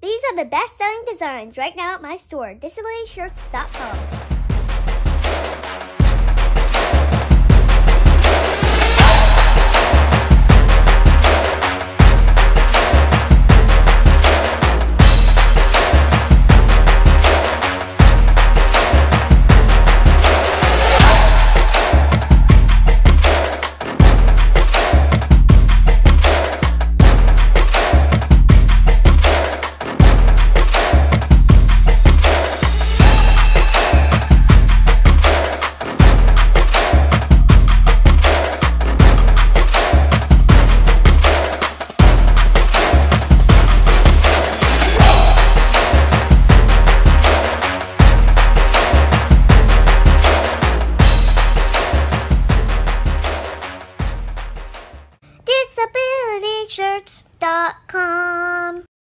These are the best-selling designs right now at my store, DisabilityShirts.com.